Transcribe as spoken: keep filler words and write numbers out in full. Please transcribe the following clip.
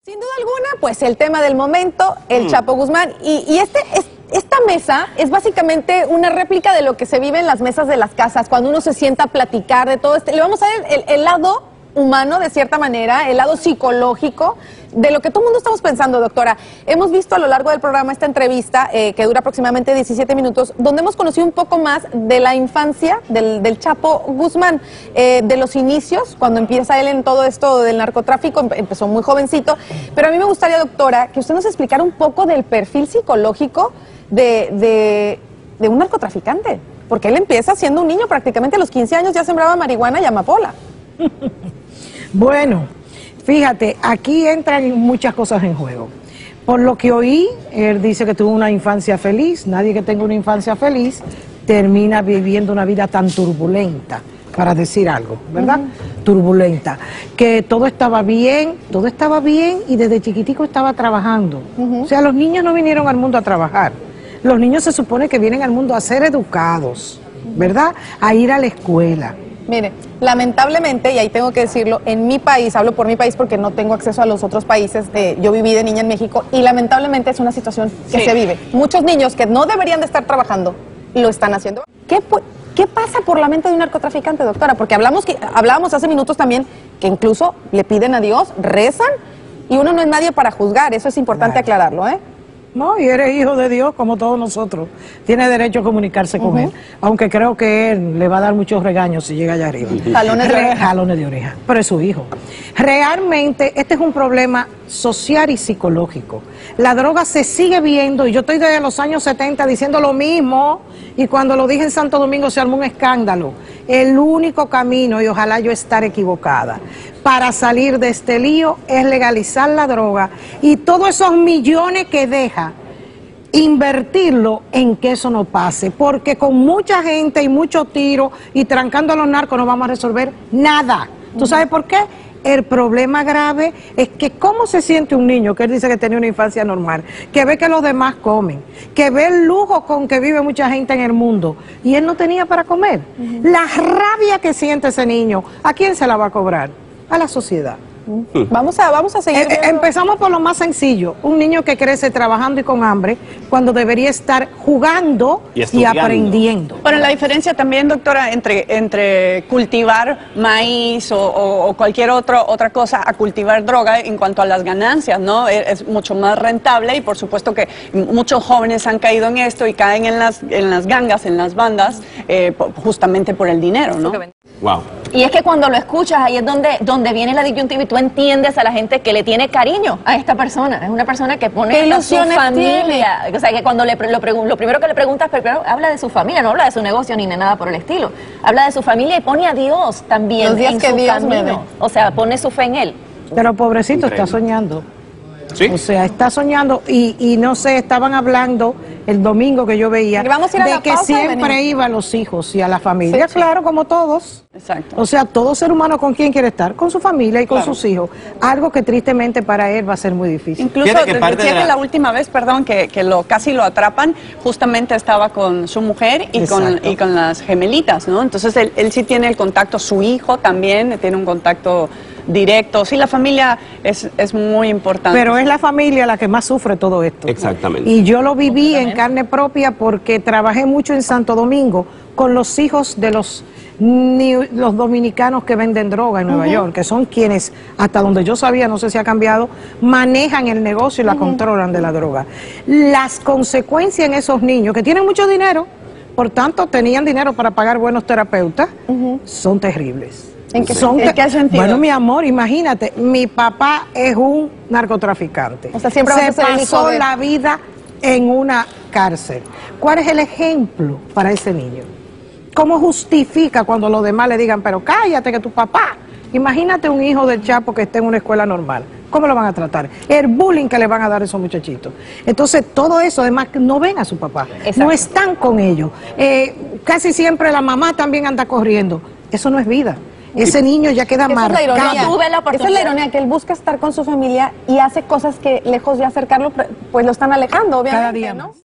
Sin duda alguna, pues el tema del momento, el mm. Chapo Guzmán. Y, y este, es, esta mesa es básicamente una réplica de lo que se vive en las mesas de las casas, cuando uno se sienta a platicar de todo este. Le vamos a ver el, el lado humano, de cierta manera, el lado psicológico de lo que todo el mundo estamos pensando, doctora. Hemos visto a lo largo del programa esta entrevista, eh, que dura aproximadamente diecisiete minutos, donde hemos conocido un poco más de la infancia del, del Chapo Guzmán, eh, de los inicios, cuando empieza él en todo esto del narcotráfico, empezó muy jovencito, pero a mí me gustaría, doctora, que usted nos explicara un poco del perfil psicológico de, de, de un narcotraficante, porque él empieza siendo un niño, prácticamente a los quince años ya sembraba marihuana y amapola. Bueno, fíjate, aquí entran muchas cosas en juego. Por lo que oí, él dice que tuvo una infancia feliz. Nadie que tenga una infancia feliz termina viviendo una vida tan turbulenta, para decir algo, ¿verdad? Uh-huh. Turbulenta. Que todo estaba bien, todo estaba bien y desde chiquitico estaba trabajando. Uh-huh. O sea, los niños no vinieron al mundo a trabajar. Los niños se supone que vienen al mundo a ser educados, ¿verdad? A ir a la escuela. Mire, lamentablemente, y ahí tengo que decirlo, en mi país, hablo por mi país porque no tengo acceso a los otros países, eh, yo viví de niña en México y lamentablemente es una situación que sí se vive. Muchos niños que no deberían de estar trabajando, lo están haciendo. ¿Qué, qué pasa por la mente de un narcotraficante, doctora? Porque hablamos que, hablábamos hace minutos también que incluso le piden a Dios, rezan, y uno no es nadie para juzgar, eso es importante claro. aclararlo, ¿eh? No, y eres hijo de Dios como todos nosotros. Tiene derecho a comunicarse con uh-huh. él. Aunque creo que él le va a dar muchos regaños si llega allá arriba. Jalones de oreja. Jalones de oreja. Pero es su hijo. Realmente este es un problema social y psicológico. La droga se sigue viendo, y yo estoy desde los años setenta diciendo lo mismo, y cuando lo dije en Santo Domingo se armó un escándalo. El único camino, y ojalá yo estar equivocada, para salir de este lío es legalizar la droga y todos esos millones que deja, invertirlo en que eso no pase, porque con mucha gente y mucho tiro y trancando a los narcos no vamos a resolver nada. ¿Tú sabes por qué? El problema grave es que cómo se siente un niño que él dice que tenía una infancia normal, que ve que los demás comen, que ve el lujo con que vive mucha gente en el mundo y él no tenía para comer. Uh-huh. La rabia que siente ese niño, ¿a quién se la va a cobrar? A la sociedad. Uh-huh. Vamos a, vamos a seguir. Eh, empezamos por lo más sencillo. Un niño que crece trabajando y con hambre, cuando debería estar jugando y, y aprendiendo. Bueno, la diferencia también, doctora, entre, entre cultivar maíz o, o, o cualquier otro, otra cosa a cultivar droga en cuanto a las ganancias, ¿no? Es, es mucho más rentable y por supuesto que muchos jóvenes han caído en esto y caen en las, en las gangas, en las bandas, eh, justamente por el dinero, ¿no? Wow. Y es que cuando lo escuchas, ahí es donde, donde viene la disyuntiva y tú entiendes a la gente que le tiene cariño a esta persona. Es una persona que pone a su familia. Tiene? O sea, que cuando le, lo, lo primero que le preguntas, pero habla de su familia, no habla de su negocio ni de nada por el estilo. Habla de su familia y pone a Dios también Los días en que su Dios camino. O sea, pone su fe en él. Pero pobrecito, increíble. Está soñando. ¿Sí? O sea, está soñando y, y no sé, estaban hablando el domingo que yo veía vamos a ir a de la que siempre iba a los hijos y a la familia, sí, claro, sí. como todos. Exacto. O sea, todo ser humano con quien quiere estar, con su familia y con claro. sus hijos. Algo que tristemente para él va a ser muy difícil. Incluso que decía de la... que la última vez, perdón, que, que lo casi lo atrapan, justamente estaba con su mujer y, con, y con las gemelitas, ¿no? Entonces él, él sí tiene el contacto, su hijo también tiene un contacto directo. Sí, la familia es, es muy importante. Pero es la familia la que más sufre todo esto. Exactamente. Y yo lo viví en carne propia porque trabajé mucho en Santo Domingo con los hijos de los, ni, los dominicanos que venden droga en Nueva uh-huh. York, que son quienes, hasta donde yo sabía, no sé si ha cambiado, manejan el negocio y la uh-huh. controlan de la droga. Las consecuencias en esos niños que tienen mucho dinero, por tanto tenían dinero para pagar buenos terapeutas, uh-huh. son terribles. ¿En qué, Son ¿en qué sentido? Bueno, mi amor, imagínate, mi papá es un narcotraficante. O sea, siempre se vas a ser el hijo pasó de... la vida en una cárcel. ¿Cuál es el ejemplo para ese niño? ¿Cómo justifica cuando los demás le digan, pero cállate que tu papá? Imagínate un hijo del Chapo que esté en una escuela normal. ¿Cómo lo van a tratar? El bullying que le van a dar a esos muchachitos. Entonces, todo eso, además, no ven a su papá. Exacto. No están con ellos. Eh, casi siempre la mamá también anda corriendo. Eso no es vida. Ese niño ya queda marcado. Es la ironía. Esa es la ironía, que él busca estar con su familia y hace cosas que, lejos de acercarlo, pues lo están alejando, obviamente, cada día, ¿no?